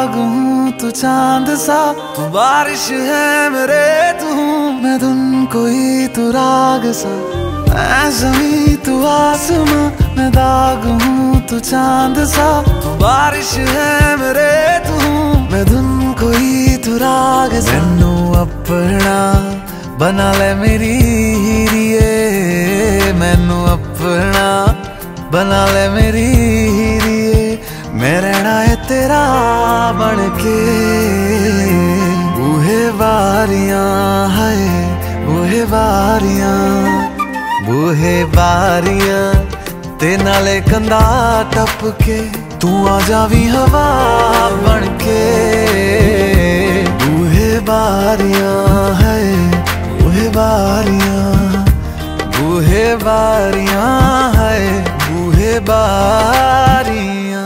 दाग हूँ तू चांद सा, तू बारिश है मेरे तू मैं धुन कोई तू राग सा। मैं ज़मीं तू आसमां, मैं दाग हूँ तू चांद सा, तू बारिश है मेरे तू मैं धुन कोई तू राग सा। मैनू अपना बना ले मेरी हीरिए, मैनू अपना बना ले मेरी हीरिए, मैं रहना है तेरा बन के। बूहे बारियां है बूहे बारियां, बूहे बारियां ते नाले कंधा टप के, तू आ जावी हवा बन के। बूहे बारियां है बूहे बारियां, बूहे बारियां है बूहे बारियां।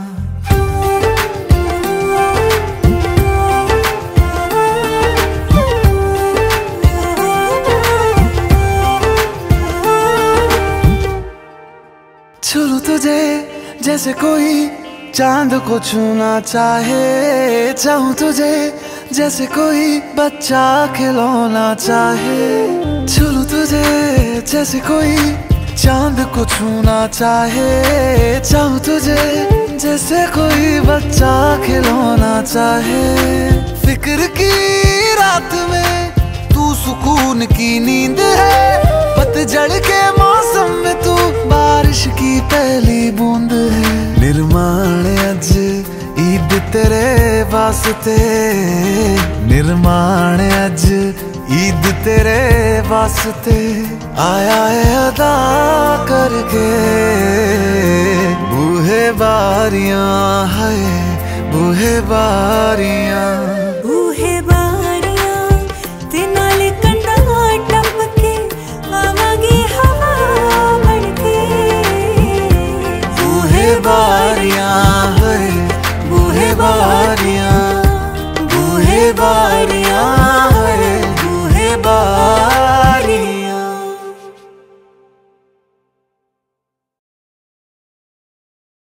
छू तुझे जैसे कोई चांद को छूना चाहे, चाहूं तुझे जैसे कोई बच्चा खिलौना चाहे। छू तुझे जैसे कोई चांद को छूना चाहे, चाहूं तुझे जैसे कोई बच्चा खिलौना चाहे। फिक्र की रात में तू सुकून की नींद है, पतझड़ के मौसम में तू बारिश की पहली बूंद है। निर्माण अज ईद तेरे वास्ते, निर्माण अज ईद तेरे वास्ते, आया है अदा करके। बूहे बारियां है बूहे बारियां, बूहे